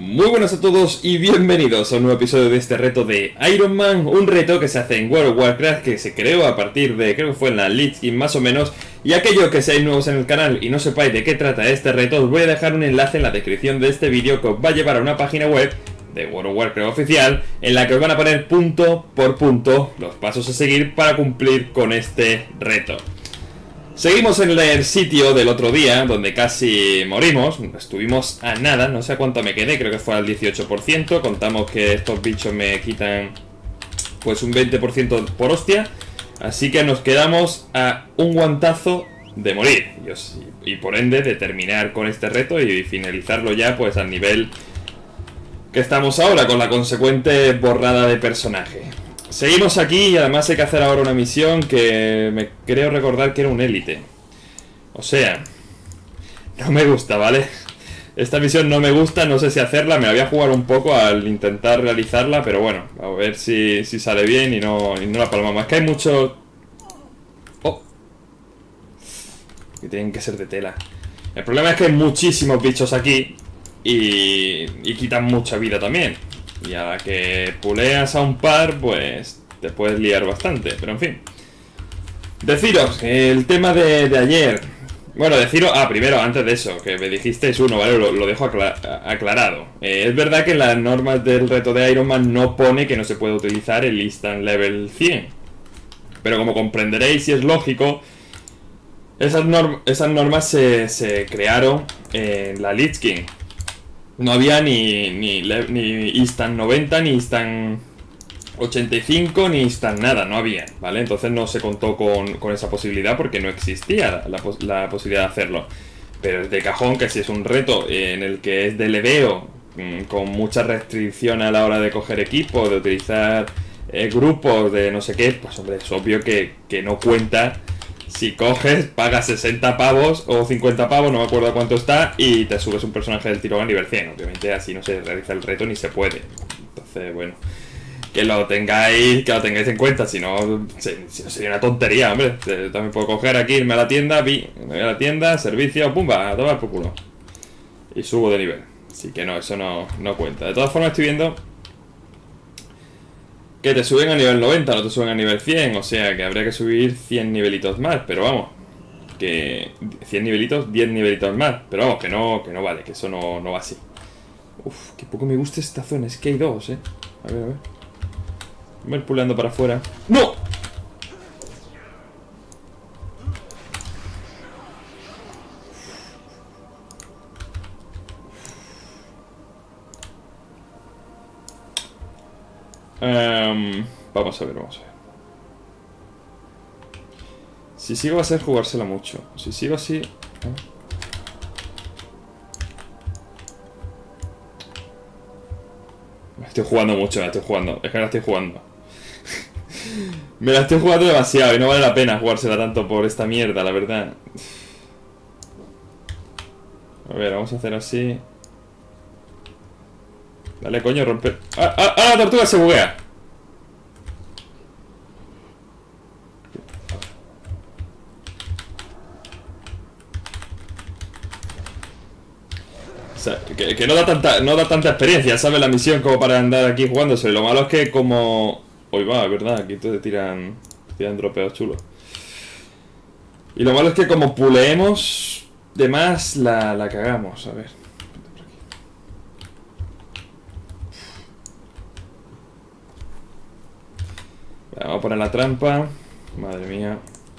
Muy buenas a todos y bienvenidos a un nuevo episodio de este reto de Iron Man. Un reto que se hace en World of Warcraft, que se creó a partir de, creo que fue en la Lich King más o menos. Y aquellos que seáis nuevos en el canal y no sepáis de qué trata este reto, os voy a dejar un enlace en la descripción de este vídeo que os va a llevar a una página web de World of Warcraft oficial, en la que os van a poner punto por punto los pasos a seguir para cumplir con este reto. Seguimos en el sitio del otro día, donde casi morimos. Estuvimos a nada, no sé a cuánto me quedé, creo que fue al 18%. Contamos que estos bichos me quitan pues un 20% por hostia. Así que nos quedamos a un guantazo de morir. Y por ende de terminar con este reto y finalizarlo ya pues al nivel que estamos ahora, con la consecuente borrada de personaje. Seguimos aquí y además hay que hacer ahora una misión que me creo recordar que era un élite. O sea, no me gusta, ¿vale? Esta misión no me gusta, no sé si hacerla, me la voy a jugar un poco al intentar realizarla, pero bueno, a ver si sale bien y no la palmamos. Es que hay muchos... Oh, que tienen que ser de tela. El problema es que hay muchísimos bichos aquí y quitan mucha vida también. Y a la que puleas a un par, pues te puedes liar bastante, pero en fin. Deciros, el tema de ayer. Bueno, deciros... primero, antes de eso, que me dijisteis uno, ¿vale? Lo dejo aclarado. Es verdad que en las normas del reto de Iron Man no pone que no se puede utilizar el Instant Level 100. Pero como comprenderéis, y es lógico, esas normas se crearon en la Lich King. No había ni Instant 90, ni Instant 85, ni Instant nada, no había, ¿vale? Entonces no se contó con esa posibilidad porque no existía la posibilidad de hacerlo. Pero es de cajón que si es un reto en el que es de leveo, con mucha restricción a la hora de coger equipo, de utilizar grupos, de no sé qué, pues hombre, es obvio que no cuenta. Si coges, pagas 60 pavos o 50 pavos, no me acuerdo cuánto está, y te subes un personaje del tirón a nivel 100. Obviamente así no se realiza el reto ni se puede. Entonces, bueno, que lo tengáis en cuenta, si no sería una tontería, hombre. También puedo coger aquí, irme a la tienda, me voy a la tienda, servicio, pumba, a tomar por culo. Y subo de nivel. Así que no, eso no cuenta. De todas formas estoy viendo que te suben a nivel 90, no te suben a nivel 100, o sea que habría que subir 100 nivelitos más, pero vamos, que 100 nivelitos, 10 nivelitos más, pero vamos, que no vale, que eso no va así. Uf, que poco me gusta esta zona, es que hay dos, A ver. Voy a ir puleando para afuera. ¡No! Vamos a ver. Si sigo va a ser jugársela mucho. Si sigo así... Me estoy jugando mucho, Es que me la estoy jugando. Me la estoy jugando demasiado y no vale la pena jugársela tanto por esta mierda, la verdad. A ver, vamos a hacer así. Dale, coño, rompe... La tortuga se buguea! O sea, que no da tanta experiencia, ¿sabes? La misión como para andar aquí jugándose. Lo malo es que como... Hoy va, es verdad, aquí te tiran dropeos chulos. Y lo malo es que como puleemos de más, la cagamos, a ver. Vamos a poner la trampa. Madre mía.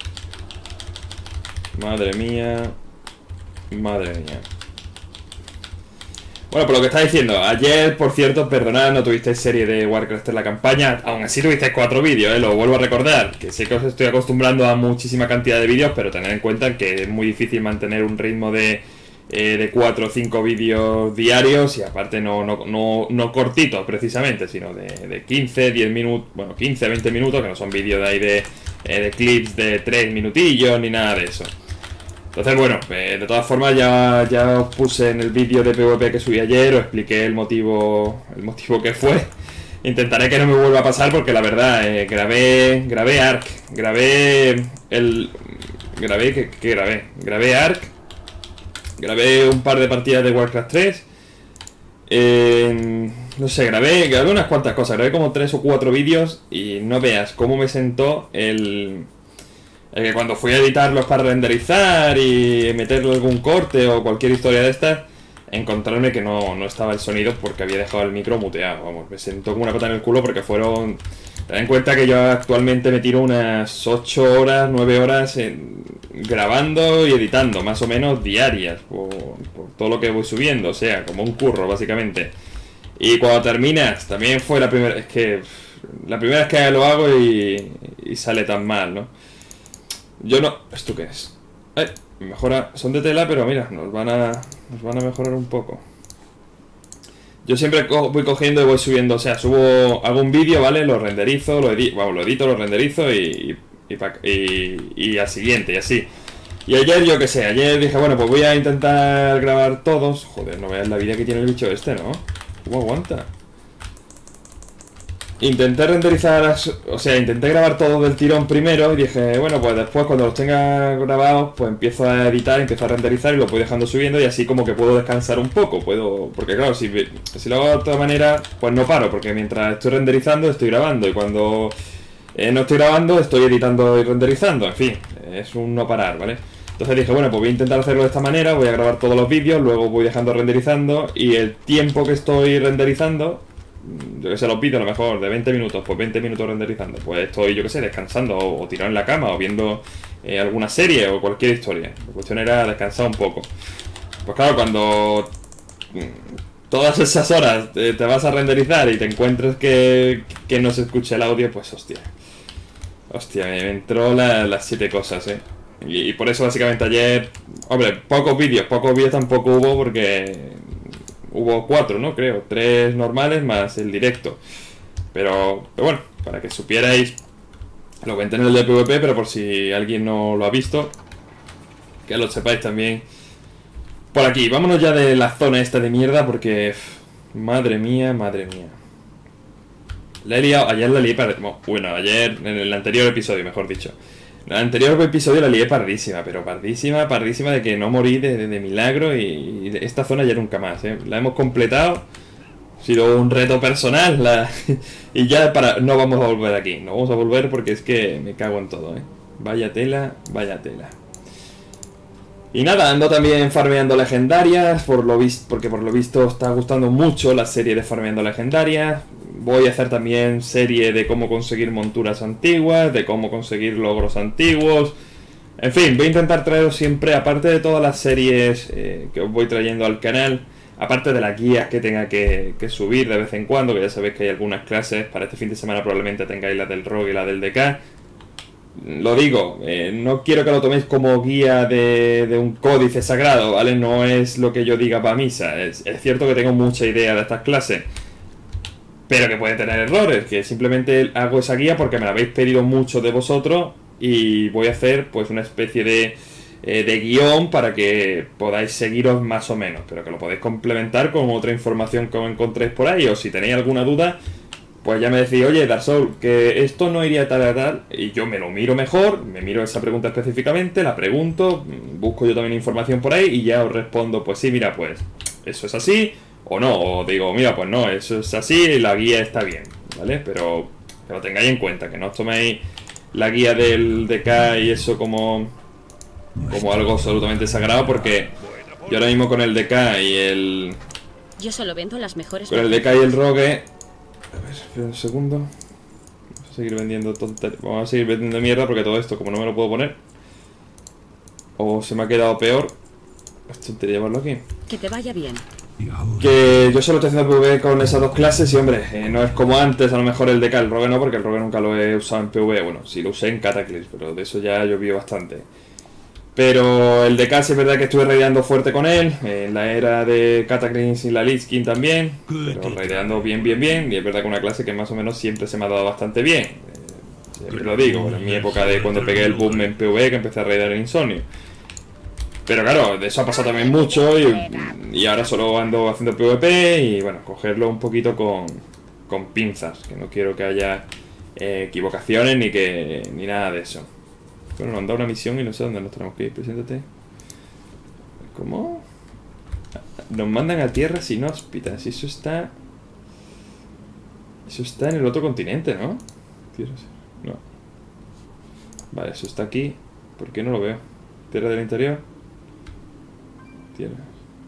Bueno, por lo que está diciendo, ayer, por cierto, perdonad, no tuvisteis serie de Warcraft en la campaña. Aún así tuvisteis 4 vídeos, lo vuelvo a recordar. Que sé que os estoy acostumbrando a muchísima cantidad de vídeos, pero tened en cuenta que es muy difícil mantener un ritmo de 4 o 5 vídeos diarios. Y aparte no cortitos precisamente, sino de 15, 10 minutos, bueno, 15, 20 minutos, que no son vídeos de ahí de clips de 3 minutillos ni nada de eso. Entonces, bueno, de todas formas ya os puse en el vídeo de PvP que subí ayer, os expliqué el motivo que fue. Intentaré que no me vuelva a pasar porque la verdad, grabé Ark, grabé Ark, grabé un par de partidas de Warcraft 3, No sé, grabé unas cuantas cosas, grabé como 3 o 4 vídeos y no veas cómo me sentó el que cuando fui a editarlos para renderizar y meterle algún corte o cualquier historia de estas, encontrarme que no estaba el sonido porque había dejado el micro muteado. Vamos, me sentó como una pata en el culo porque fueron... Ten en cuenta que yo actualmente me tiro unas 8 horas, 9 horas grabando y editando, más o menos diarias, por todo lo que voy subiendo, o sea, como un curro básicamente. Y cuando terminas, también fue la primera... Es que la primera vez que lo hago y sale tan mal, ¿no? Yo no... ¿Esto qué es? Mejora... Son de tela, pero mira, nos van a mejorar un poco. Yo siempre voy cogiendo y voy subiendo, o sea, subo algún vídeo, ¿vale? Lo renderizo, lo edito, lo renderizo y al siguiente, y así. Y ayer, yo qué sé, ayer dije, bueno, pues voy a intentar grabar todos. Joder, no veas la vida que tiene el bicho este, ¿no? ¿Cómo aguanta? Intenté renderizar, o sea, intenté grabar todo del tirón primero y dije, bueno, pues después cuando los tenga grabados, pues empiezo a editar, empiezo a renderizar y lo voy dejando subiendo y así como que puedo descansar un poco, porque claro, si lo hago de otra manera, pues no paro, porque mientras estoy renderizando estoy grabando y cuando no estoy grabando estoy editando y renderizando, en fin, es un no parar, ¿vale? Entonces dije, bueno, pues voy a intentar hacerlo de esta manera, voy a grabar todos los vídeos, luego voy dejando renderizando y el tiempo que estoy renderizando, yo que sé, los vídeos a lo mejor de 20 minutos, pues 20 minutos renderizando, pues estoy, yo que sé, descansando o tirado en la cama o viendo alguna serie o cualquier historia. La cuestión era descansar un poco. Pues claro, cuando todas esas horas te vas a renderizar y te encuentres que no se escucha el audio, pues hostia. Hostia, me entró las 7 cosas, Y por eso básicamente ayer, hombre, pocos vídeos tampoco hubo porque hubo 4, ¿no? Creo, 3 normales más el directo. Pero bueno, para que supierais, lo comenté en el de PvP, pero por si alguien no lo ha visto, que lo sepáis también. Por aquí, vámonos ya de la zona esta de mierda porque... Madre mía, madre mía. La he liado, ayer la lié bueno, ayer, en el anterior episodio, mejor dicho. En el anterior episodio la lié pardísima, pero pardísima de que no morí de milagro y esta zona ya nunca más, La hemos completado, ha sido un reto personal y ya no vamos a volver aquí, no vamos a volver porque es que me cago en todo, Vaya tela, vaya tela. Y nada, ando también farmeando legendarias, porque por lo visto está gustando mucho la serie de farmeando legendarias. Voy a hacer también serie de cómo conseguir monturas antiguas, de cómo conseguir logros antiguos. En fin, voy a intentar traeros siempre, aparte de todas las series que os voy trayendo al canal, aparte de las guías que tenga que subir de vez en cuando, que ya sabéis que hay algunas clases, para este fin de semana probablemente tengáis la del Rogue y la del DK. Lo digo, no quiero que lo toméis como guía de un códice sagrado, ¿vale? No es lo que yo diga para misa. Es cierto que tengo mucha idea de estas clases, pero que puede tener errores, que simplemente hago esa guía porque me la habéis pedido mucho de vosotros y voy a hacer pues una especie de guión para que podáis seguiros más o menos, pero que lo podéis complementar con otra información que os encontréis por ahí, o si tenéis alguna duda, pues ya me decís, oye, Dark Souls, que esto no iría tal a tal, y yo me lo miro mejor, me miro esa pregunta específicamente, la pregunto, busco yo también información por ahí y ya os respondo, pues sí, mira, pues eso es así, o no, o digo, mira, pues no, eso es así y la guía está bien, ¿vale? Pero que lo tengáis en cuenta, que no os toméis la guía del DK y eso como algo absolutamente sagrado, porque yo ahora mismo con el DK y el... Yo solo vendo las mejores. Con el DK y el Rogue... A ver, espera un segundo. Vamos a seguir vendiendo tonterías. Vamos a seguir vendiendo mierda porque todo esto, como no me lo puedo poner, o se me ha quedado peor. Es tontería llevarlo aquí. Que te vaya bien. Que yo solo estoy haciendo PvE con esas dos clases y hombre, no es como antes, a lo mejor el DK, el Rogue no, porque el Rogue nunca lo he usado en PvE. Bueno, sí lo usé en Cataclysm, pero de eso ya llovió bastante. Pero el DK sí es verdad que estuve raideando fuerte con él, en la era de Cataclysm y la Lich King también, pero raideando bien, y es verdad que una clase que más o menos siempre se me ha dado bastante bien. Siempre lo digo, en mi época de cuando pegué el boom en PvE, que empecé a raidear en Insomnio. Pero claro, de eso ha pasado también mucho y ahora solo ando haciendo PvP y bueno, cogerlo un poquito con pinzas, que no quiero que haya equivocaciones ni nada de eso. Bueno, nos han dado una misión y no sé dónde nos tenemos que ir. Preséntate. ¿Cómo? Nos mandan a tierras inhóspitas y eso está... Eso está en el otro continente, ¿no? No. Vale, eso está aquí. ¿Por qué no lo veo? Tierra del interior. Tierra.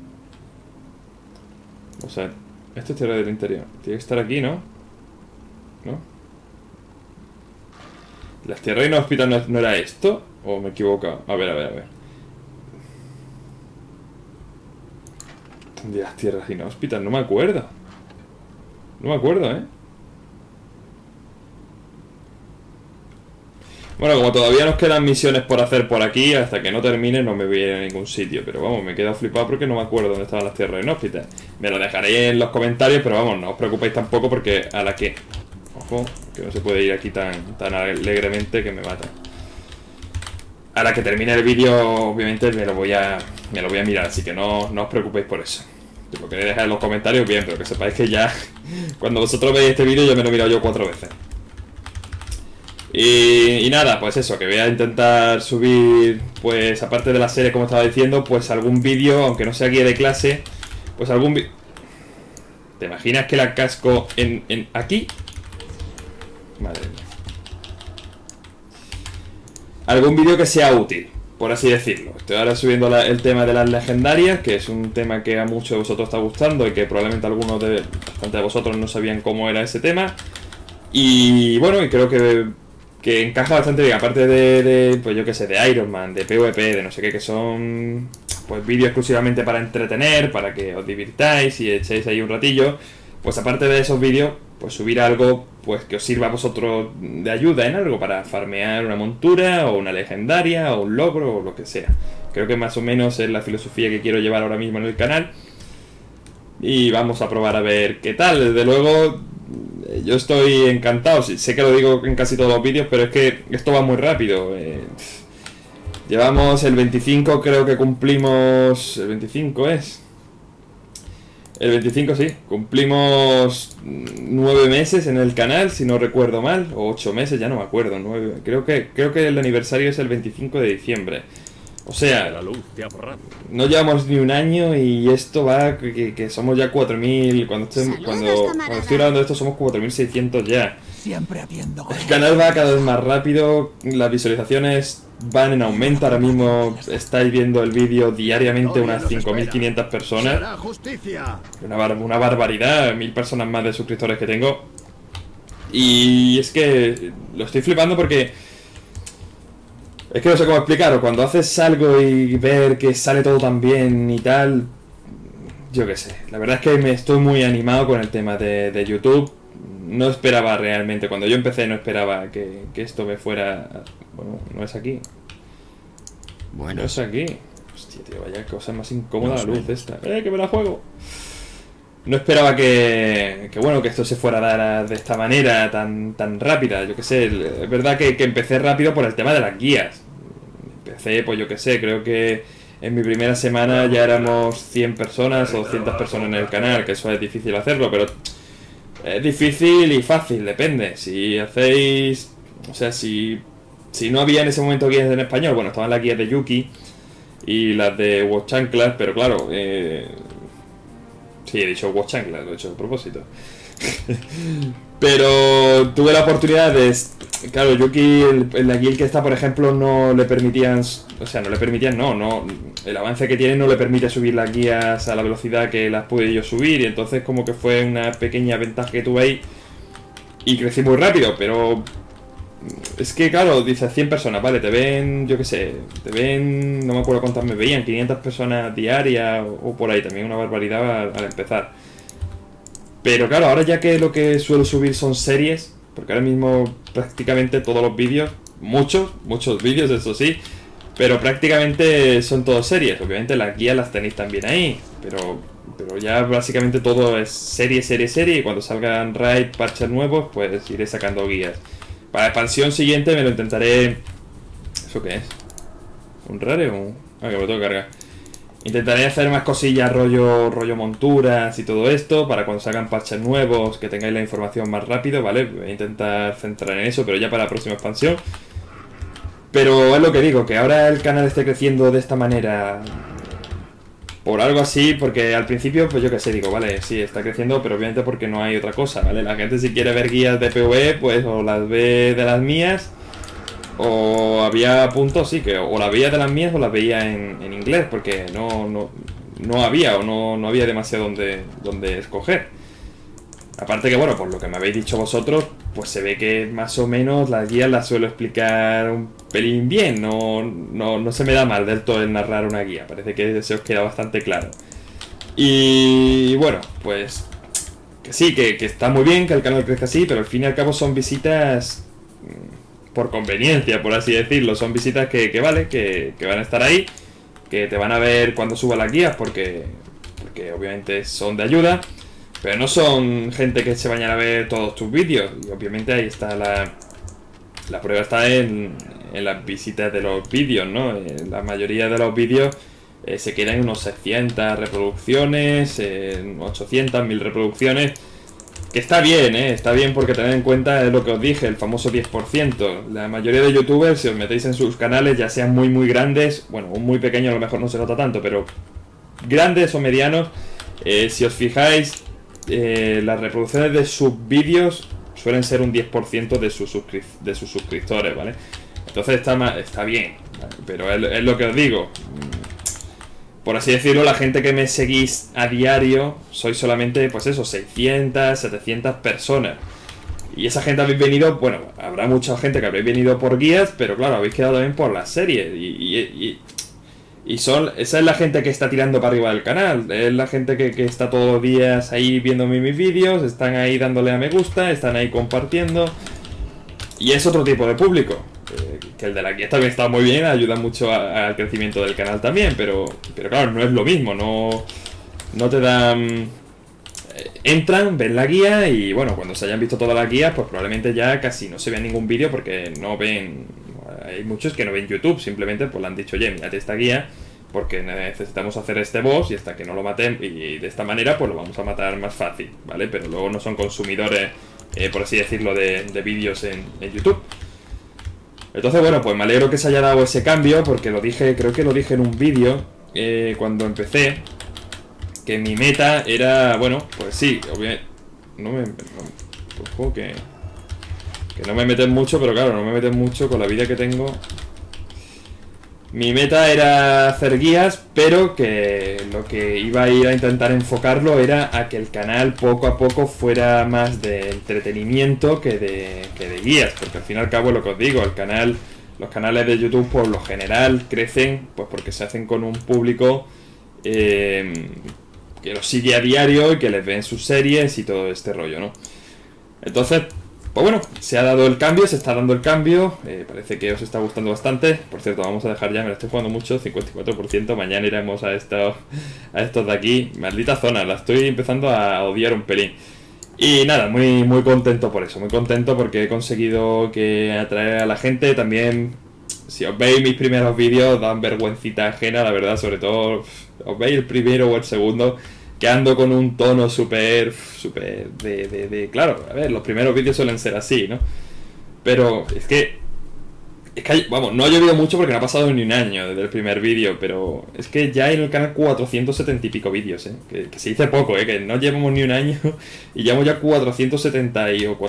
O sea, esto es tierra del interior. Tiene que estar aquí, ¿no? ¿No? ¿Las tierras inhóspitas no era esto? ¿O me he equivocado? A ver, a ver, a ver. ¿Dónde las tierras inhóspitas? No me acuerdo. No me acuerdo, ¿eh? Bueno, como todavía nos quedan misiones por hacer por aquí, hasta que no termine no me voy a ir a ningún sitio. Pero vamos, me he quedado flipado porque no me acuerdo dónde estaban las tierras inhóspitas. Me lo dejaré en los comentarios, pero vamos, no os preocupéis tampoco porque a la que... Ojo, que no se puede ir aquí tan alegremente que me mata. A la que termine el vídeo, obviamente me lo voy a mirar, así que no os preocupéis por eso. Si lo queréis dejar en los comentarios, bien, pero que sepáis que ya... Cuando vosotros veis este vídeo ya me lo he mirado yo 4 veces. Y nada, pues eso, que voy a intentar subir, pues aparte de la serie como estaba diciendo, pues algún vídeo, aunque no sea guía de clase, pues algún vídeo... ¿Te imaginas que la casco en aquí? Madre mía. Algún vídeo que sea útil, por así decirlo. Estoy ahora subiendo el tema de las legendarias, que es un tema que a muchos de vosotros está gustando y que probablemente algunos bastante de vosotros no sabían cómo era ese tema. Y bueno, y creo que encaja bastante bien, aparte de pues yo que sé, de Iron Man, de PvP, de no sé qué, que son pues vídeos exclusivamente para entretener, para que os divirtáis y echéis ahí un ratillo. Pues aparte de esos vídeos, pues subir algo pues que os sirva a vosotros de ayuda en algo para farmear una montura o una legendaria o un logro o lo que sea. Creo que más o menos es la filosofía que quiero llevar ahora mismo en el canal. Y vamos a probar a ver qué tal. Desde luego, yo estoy encantado. Sé que lo digo en casi todos los vídeos, pero es que esto va muy rápido. Llevamos el 25, creo que cumplimos... El 25 es... El 25 sí, cumplimos 9 meses en el canal, si no recuerdo mal, o 8 meses, ya no me acuerdo, 9, creo que el aniversario es el 25 de diciembre. O sea, no llevamos ni un año y esto va, que somos ya 4.000, cuando estoy grabando esto somos 4.600 ya. Siempre habiendo El canal va cada vez más rápido, las visualizaciones van en aumento, ahora mismo estáis viendo el vídeo diariamente unas 5.500 personas. Una barbaridad, 1.000 personas más de suscriptores que tengo. Y es que lo estoy flipando porque... Es que no sé cómo explicaros, cuando haces algo y ver que sale todo tan bien y tal... Yo qué sé, la verdad es que me estoy muy animado con el tema de YouTube. No esperaba realmente, cuando yo empecé no esperaba que esto me fuera... Bueno, no es aquí. Bueno. No es aquí. Hostia, tío, vaya cosa más incómoda la luz esta. Que me la juego! No esperaba que bueno, que esto se fuera a dar de esta manera tan rápida. Yo qué sé, es verdad que empecé rápido por el tema de las guías. Empecé, pues yo qué sé, creo que en mi primera semana ya éramos 100 personas o 200 personas en el canal, que eso es difícil hacerlo, pero es difícil y fácil, depende. Si hacéis... O sea, si no había en ese momento guías en español, bueno, estaban las guías de Yuki y las de Watch Chanclas, pero claro, sí, he dicho Watch Chanclas, lo he hecho a propósito. Pero tuve la oportunidad de... Claro, Yuki, la guild que está, por ejemplo, no le permitían... O sea, no le permitían, no. El avance que tiene no le permite subir las guías a la velocidad que las pude yo subir. Y entonces como que fue una pequeña ventaja que tuve ahí. Y crecí muy rápido, pero... Es que, claro, dices 100 personas, vale, te ven, yo qué sé, te ven... No me acuerdo cuántas me veían, 500 personas diarias o por ahí, también una barbaridad al empezar. Pero claro, ahora ya que lo que suelo subir son series, porque ahora mismo prácticamente todos los vídeos, muchos vídeos, eso sí, pero prácticamente son todos series. Obviamente las guías las tenéis también ahí, pero ya básicamente todo es serie, y cuando salgan raid, parches nuevos, pues iré sacando guías. Para la expansión siguiente me lo intentaré... ¿Eso qué es? ¿Un rare o...? Ah, que me lo tengo que cargar. Intentaré hacer más cosillas rollo monturas y todo esto, para cuando salgan parches nuevos, que tengáis la información más rápido, ¿vale? Voy a intentar centrar en eso, pero ya para la próxima expansión. Pero es lo que digo, que ahora el canal esté creciendo de esta manera por algo así, porque al principio, pues yo qué sé, digo, vale, sí, está creciendo, pero obviamente porque no hay otra cosa, ¿vale? La gente si quiere ver guías de PvE, pues o las ve de las mías, o había puntos, sí, que o las veía de las mías o las veía en inglés, porque no había, o no había demasiado donde escoger. Aparte que, bueno, por lo que me habéis dicho vosotros, pues se ve que más o menos las guías las suelo explicar un pelín bien. No se me da mal del todo el narrar una guía. Parece que se os queda bastante claro. Y bueno, pues que sí, que está muy bien que el canal crezca así, pero al fin y al cabo son visitas por conveniencia, por así decirlo. Son visitas que vale, que van a estar ahí, que te van a ver cuando suba las guías, porque obviamente son de ayuda. Pero no son gente que se vayan a ver todos tus vídeos. Y obviamente ahí está la prueba está en las visitas de los vídeos, ¿no? La mayoría de los vídeos se quedan en unos 600 reproducciones, 800, 1000 reproducciones. Que está bien, ¿eh? Está bien porque tened en cuenta lo que os dije, el famoso 10%. La mayoría de youtubers, si os metéis en sus canales, ya sean muy muy grandes, bueno, un muy pequeño a lo mejor no se nota tanto, pero grandes o medianos, si os fijáis, las reproducciones de sus vídeos suelen ser un 10% de sus suscriptores, ¿vale? Entonces está bien, ¿vale? Pero es lo que os digo. Por así decirlo, la gente que me seguís a diario sois solamente, pues eso, 600, 700 personas. Y esa gente habéis venido, bueno, habrá mucha gente que habréis venido por guías, pero claro, habéis quedado también por la serie. Esa es la gente que está tirando para arriba del canal. Es la gente que está todos los días ahí viendo mis vídeos, están ahí dándole a me gusta, están ahí compartiendo. Y es otro tipo de público. Que el de la guía también está muy bien, ayuda mucho al crecimiento del canal también, pero claro, no es lo mismo, no te dan... Entran, ven la guía y bueno, cuando se hayan visto todas las guías, pues probablemente ya casi no se vea ningún vídeo porque no ven... Hay muchos que no ven YouTube, simplemente pues le han dicho, oye, mírate esta guía porque necesitamos hacer este boss y hasta que no lo maten y de esta manera pues lo vamos a matar más fácil, ¿vale? Pero luego no son consumidores, por así decirlo, de vídeos en YouTube. Entonces, bueno, pues me alegro que se haya dado ese cambio porque lo dije, creo que lo dije en un vídeo cuando empecé, que mi meta era, bueno, pues sí, obviamente, ojo que no me meten mucho, pero claro, no me meten mucho con la vida que tengo. Mi meta era hacer guías, pero que lo que iba a ir a intentar enfocarlo era a que el canal poco a poco fuera más de entretenimiento que de guías, porque al fin y al cabo lo que os digo, los canales de YouTube por lo general crecen pues porque se hacen con un público que los sigue a diario y que les ven sus series y todo este rollo, ¿no? Entonces, pues bueno, se ha dado el cambio, se está dando el cambio, parece que os está gustando bastante. Por cierto, vamos a dejar ya, me lo estoy jugando mucho, 54%, mañana iremos a estos de aquí. Maldita zona, la estoy empezando a odiar un pelín. Y nada, muy, muy contento por eso, muy contento porque he conseguido que atraer a la gente. También, si os veis mis primeros vídeos, dan vergüencita ajena, la verdad, sobre todo, os veis el primero o el segundo, que ando con un tono súper claro, a ver, los primeros vídeos suelen ser así, ¿no? Pero es que vamos, no ha llovido mucho porque no ha pasado ni un año desde el primer vídeo, pero es que ya hay en el canal 470 y pico vídeos, que se dice poco, que no llevamos ni un año y llevamos ya 470 o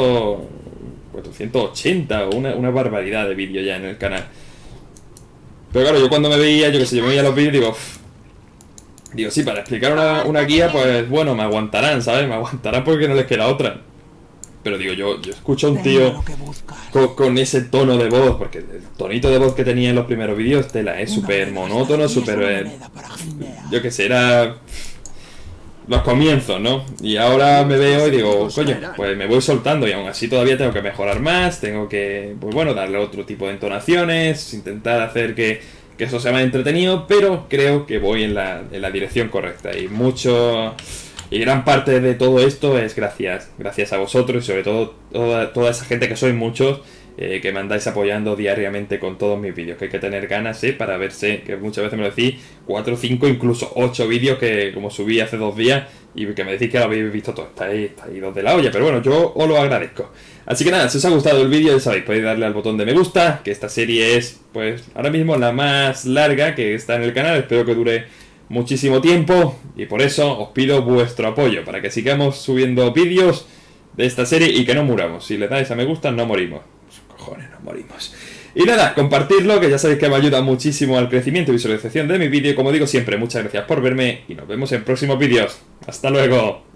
480 o una barbaridad de vídeos ya en el canal. Pero claro, yo cuando me veía, yo me veía los vídeos, digo, sí, para explicar una guía, pues bueno, me aguantarán, ¿sabes? Me aguantarán porque no les queda otra. Pero digo, yo escucho a un tío con ese tono de voz, porque el tonito de voz que tenía en los primeros vídeos, tela, es súper monótono, súper... yo qué sé, era... los comienzos, ¿no? Y ahora me veo y digo, coño, pues me voy soltando y aún así todavía tengo que mejorar más, tengo que, pues bueno, darle otro tipo de entonaciones, intentar hacer que eso sea más entretenido, pero creo que voy en la dirección correcta y gran parte de todo esto es gracias a vosotros y sobre todo toda esa gente que sois muchos que me andáis apoyando diariamente con todos mis vídeos, que hay que tener ganas para verse, que muchas veces me lo decís, 4, 5, incluso 8 vídeos que como subí hace 2 días y que me decís que lo habéis visto todo, estáis dos de la olla, pero bueno, yo os lo agradezco. Así que nada, si os ha gustado el vídeo, ya sabéis, podéis darle al botón de me gusta, que esta serie es, pues, ahora mismo la más larga que está en el canal, espero que dure muchísimo tiempo y por eso os pido vuestro apoyo para que sigamos subiendo vídeos de esta serie y que no muramos. Si le dais a me gusta no morimos. Pues, cojones, no morimos. Y nada, compartirlo, que ya sabéis que me ayuda muchísimo al crecimiento y visualización de mi vídeo. Como digo siempre, muchas gracias por verme y nos vemos en próximos vídeos. ¡Hasta luego!